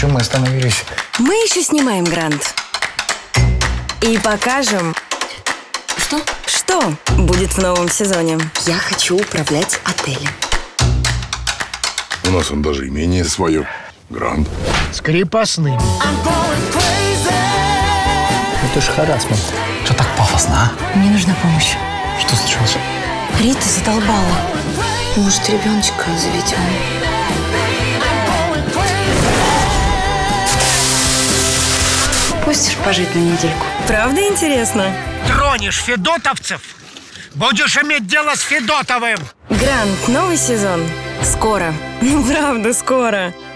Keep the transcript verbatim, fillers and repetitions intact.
чем мы остановились? Мы еще снимаем «Гранд». И покажем... Что? Что будет в новом сезоне. Я хочу управлять отелем. У нас он даже имение свое. Гранд. С крепостными. Это ж харассмент. Что так пафосно, а? Мне нужна помощь. Что случилось? Рита задолбала. Может, ребеночка заведем? Пустишь пожить на недельку? Правда интересно? Тронешь федотовцев, будешь иметь дело с Федотовым. «Гранд» новый сезон. Скоро. Ну, правда, скоро.